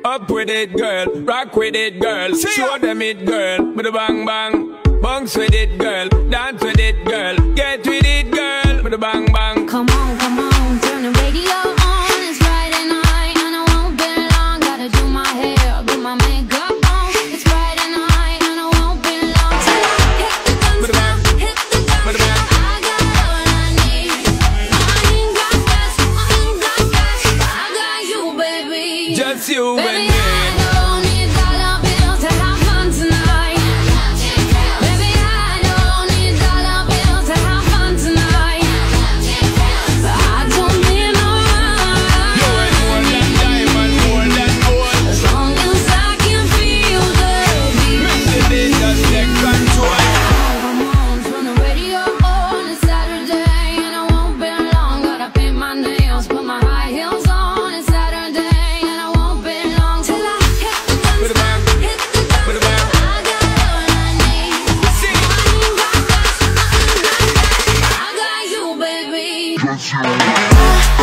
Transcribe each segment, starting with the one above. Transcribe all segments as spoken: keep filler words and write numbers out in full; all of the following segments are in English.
Up with it, girl. Rock with it, girl. Show them it, girl. With a bang bang. Bounce with it, girl. Dance with it, girl. Get with it, girl. With a bang bang. Come on, come on, turn the radio on. It's Friday night and I won't be long. Gotta do my hair, get my makeup on. It's Friday night and I won't be long. Till I hit the guns down, hit the guns down. I got all I need. I ain't got gas, I ain't got gas, but I got you, baby. Just you Baby, and me. I don't need dollar bills to have fun tonight. Baby, I don't need dollar bills to have fun tonight. But I don't need no You ain't more than diamond, more than gold. as long as I can feel the beat. Make the day just take control. Come on, turn the radio on. It's Saturday and I won't be long. Gotta paint my nails, put my high heels on. It's Saturday and I won't be long till I hit the guns down, hit the guns down. I got all I need. I ain't got gas, I ain't got gas, but I got you, baby.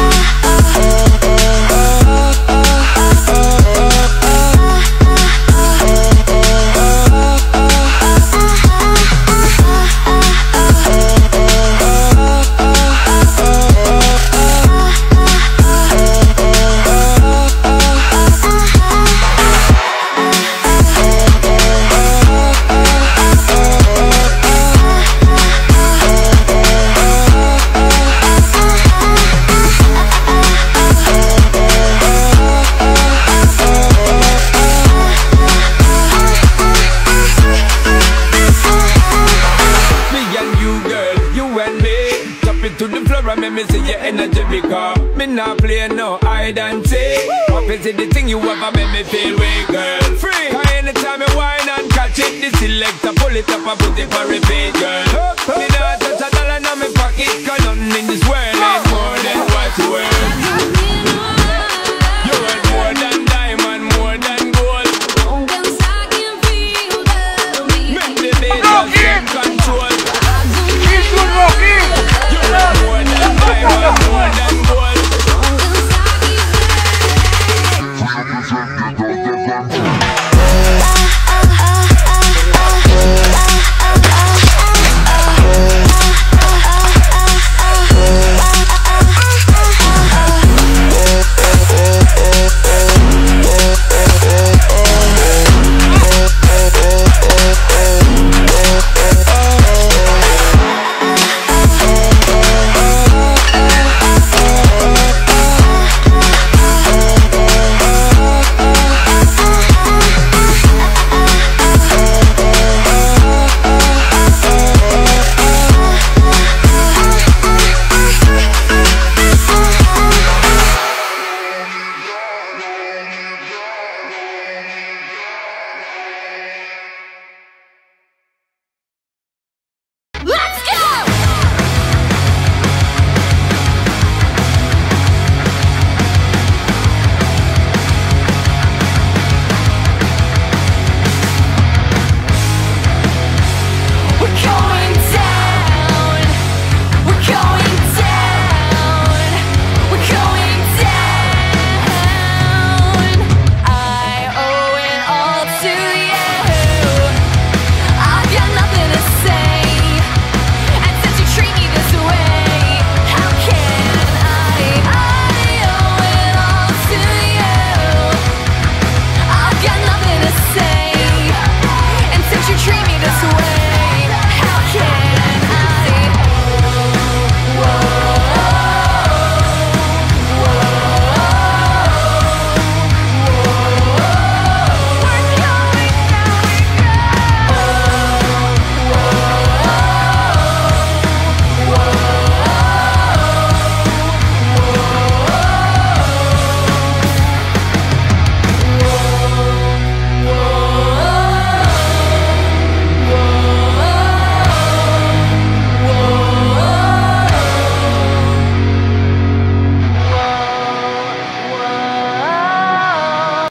To the floor and make me see your energy because me not play no hide and seek. Opposite the thing you ever make me feel way, girl. Free. Cause anytime you whine and catch it, the selector pull it up and put it for repeat, girl. Me not touch a dollar in my pocket, cause nothing in this world ain't more than what's worth. You are more than diamond, more than gold. Long as I can feel the beat. Make the day just take control. More than diamond, more than gold. Long as I keep it. Represent the